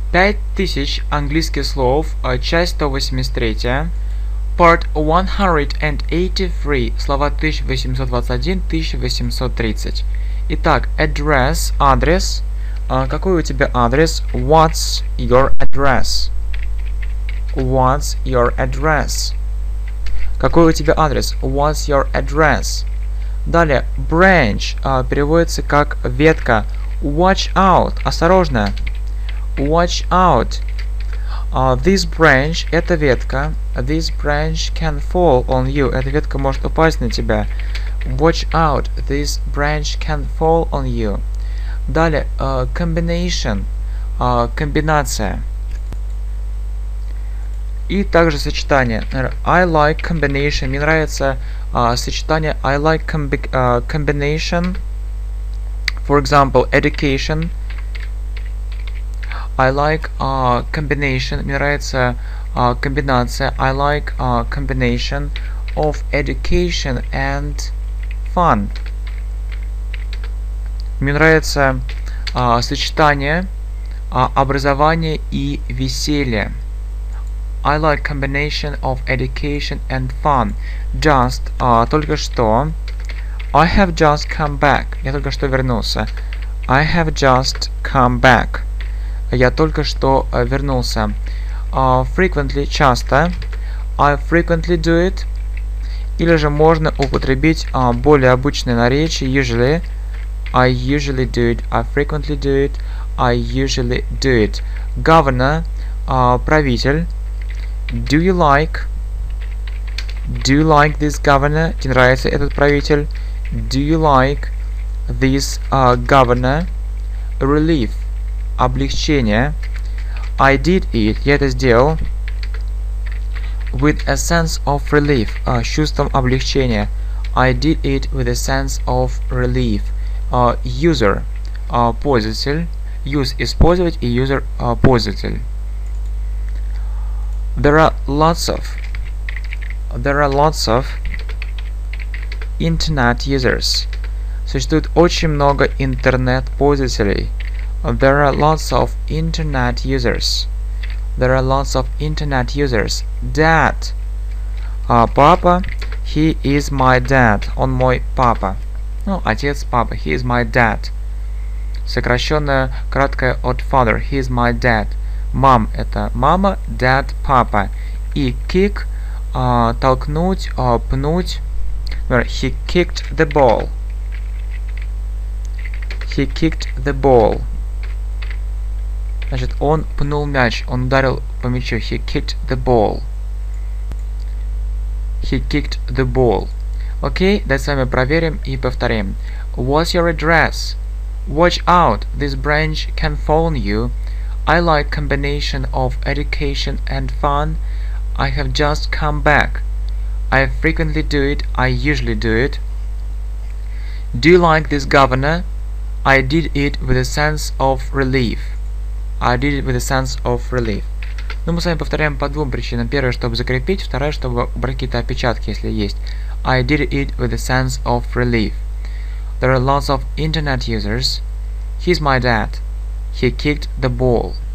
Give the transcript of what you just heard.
5000 английских слов, часть 183, part 183, слова 1821-1830. Итак, address, адрес. Какой у тебя адрес? What's your address? What's your address? Какой у тебя адрес? What's your address? Далее, branch переводится как ветка. Watch out, осторожно. Watch out. This branch, эта ветка. This branch can fall on you. Эта ветка может упасть на тебя. Watch out. This branch can fall on you. Далее, combination. Комбинация. И также сочетание. I like combination. Мне нравится сочетание I like combination. For example, education. I like combination. Мне нравится комбинация. I like combination of education and fun. Мне нравится сочетание образования и веселья. I like combination of education and fun. Just, только что. I have just come back. Я только что вернулся. I have just come back. Я только что вернулся. Frequently, часто. I frequently do it. Или же можно употребить более обычное наречие. Usually. I usually do it. I frequently do it. I usually do it. Governor, правитель. Do you like this governor? Тебе нравится этот правитель? Do you like this governor? Relief. Облегчение. I did it. Я это сделал. With a sense of relief. С чувством облегчения. I did it with a sense of relief. User. Пользователь. Use – использовать, и user – пользователь. There are lots of internet users. Существует очень много интернет-пользователей. There are lots of internet users. There are lots of internet users. Dad. Папа. He is my dad. Он мой папа. Ну, отец, папа. He is my dad. Сокращенное, краткое от father. He is my dad. Мам – это мама, dad – папа. И kick – толкнуть, пнуть. He kicked the ball. He kicked the ball. Значит, он пнул мяч, он ударил по мячу. He kicked the ball. He kicked the ball. Окей, давайте с вами проверим и повторим. What's your address? Watch out, this branch can fall on you. I like combination of education and fun. I have just come back. I frequently do it. I usually do it. Do you like this governor? I did it with a sense of relief. I did it with a sense of relief. Ну, мы с вами повторяем по двум причинам. Первая, чтобы закрепить. Вторая, чтобы убрать какие-то опечатки, если есть. I did it with a sense of relief. There are lots of internet users. He's my dad. He kicked the ball.